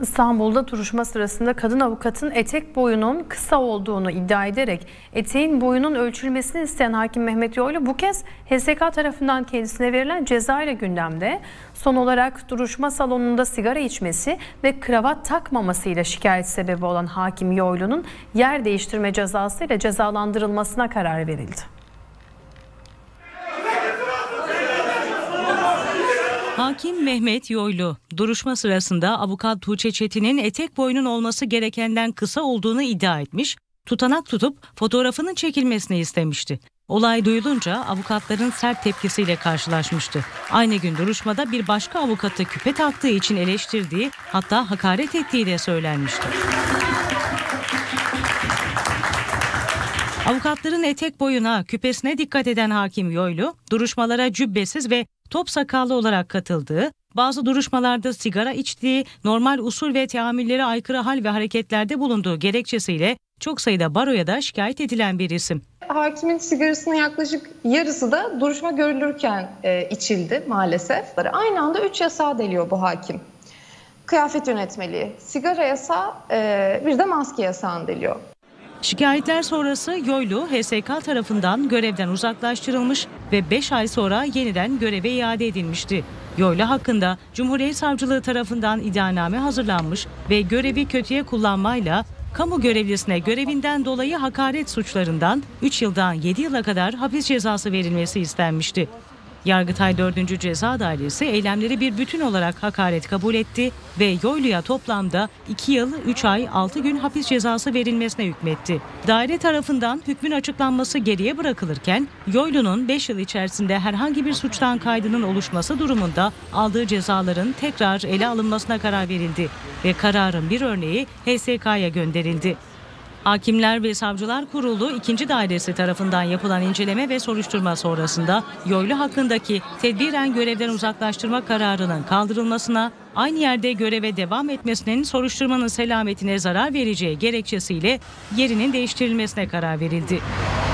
İstanbul'da duruşma sırasında kadın avukatın etek boyunun kısa olduğunu iddia ederek eteğin boyunun ölçülmesini isteyen hakim Mehmet Yoylu bu kez HSK tarafından kendisine verilen ceza ile gündemde. Son olarak duruşma salonunda sigara içmesi ve kravat takmamasıyla şikayet sebebi olan hakim Yoylu'nun yer değiştirme cezasıyla cezalandırılmasına karar verildi. Hakim Mehmet Yoylu, duruşma sırasında avukat Tuğçe Çetin'in etek boyunun olması gerekenden kısa olduğunu iddia etmiş, tutanak tutup fotoğrafının çekilmesini istemişti. Olay duyulunca avukatların sert tepkisiyle karşılaşmıştı. Aynı gün duruşmada bir başka avukatı küpe taktığı için eleştirdiği, hatta hakaret ettiği de söylenmişti. Avukatların etek boyuna, küpesine dikkat eden hakim Yoylu, duruşmalara cübbesiz ve top sakallı olarak katıldığı, bazı duruşmalarda sigara içtiği, normal usul ve teamüllere aykırı hal ve hareketlerde bulunduğu gerekçesiyle çok sayıda baroya da şikayet edilen bir isim. Hakimin sigarasının yaklaşık yarısı da duruşma görülürken içildi maalesef. Aynı anda 3 yasağı deliyor bu hakim. Kıyafet yönetmeliği, sigara yasağı, bir de maske yasağını deliyor. Şikayetler sonrası Yoylu HSK tarafından görevden uzaklaştırılmış ve 5 ay sonra yeniden göreve iade edilmişti. Yoylu hakkında Cumhuriyet Savcılığı tarafından iddianame hazırlanmış ve görevi kötüye kullanmayla kamu görevlisine görevinden dolayı hakaret suçlarından 3 yıldan 7 yıla kadar hapis cezası verilmesi istenmişti. Yargıtay 4. Ceza Dairesi eylemleri bir bütün olarak hakaret kabul etti ve Yoylu'ya toplamda 2 yıl 3 ay 6 gün hapis cezası verilmesine hükmetti. Daire tarafından hükmün açıklanması geriye bırakılırken Yoylu'nun 5 yıl içerisinde herhangi bir suçtan kaydının oluşması durumunda aldığı cezaların tekrar ele alınmasına karar verildi ve kararın bir örneği HSK'ya gönderildi. Hakimler ve Savcılar Kurulu 2. Dairesi tarafından yapılan inceleme ve soruşturma sonrasında Yoylu hakkındaki tedbiren görevden uzaklaştırma kararının kaldırılmasına, aynı yerde göreve devam etmesinin soruşturmanın selametine zarar vereceği gerekçesiyle yerinin değiştirilmesine karar verildi.